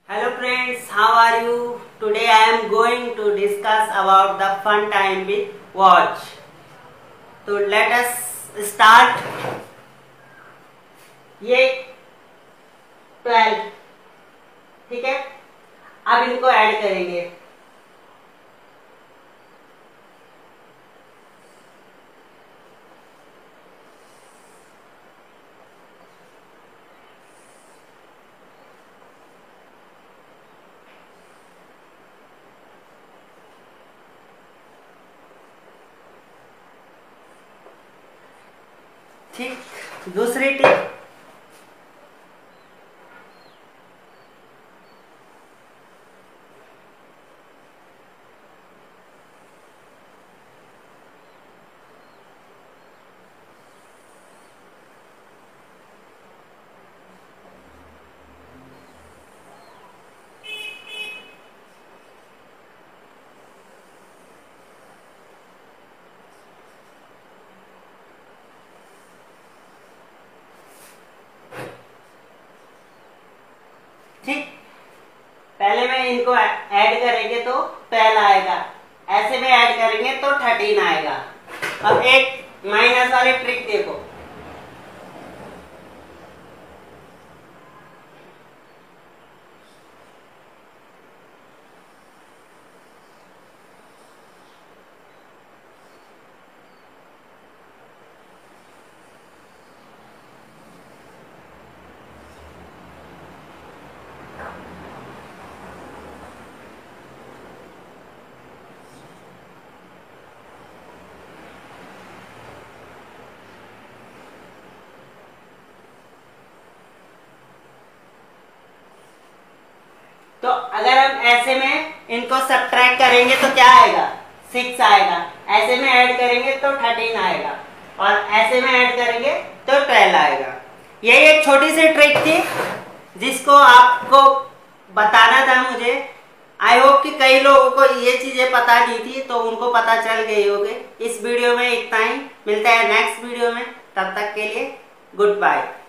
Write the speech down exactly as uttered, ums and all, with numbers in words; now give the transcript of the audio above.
Hello friends, how are you? Today I am going to discuss about the fun time with watch. तो let us start. ये twelve, ठीक है। अब इनको add करेंगे। ठीक, दूसरी टिप, ठीक। पहले में इनको ऐड करेंगे तो ट्वेल्व आएगा, ऐसे में ऐड करेंगे तो थर्टीन आएगा। अब एक माइनस वाली ट्रिक देखो। तो अगर हम ऐसे में इनको सब्ट्रैक्ट करेंगे तो क्या आएगा? सिक्स आएगा। ऐसे में ऐड करेंगे तो थर्टीन आएगा और ऐसे में ऐड करेंगे तो ट्वेल्व आएगा। यही एक छोटी सी ट्रिक थी जिसको आपको बताना था मुझे। आई होप कि कई लोगों को ये चीजें पता नहीं थी तो उनको पता चल गई होगी। इस वीडियो में इतना ही, मिलता है नेक्स्ट वीडियो में। तब तक के लिए गुड बाय।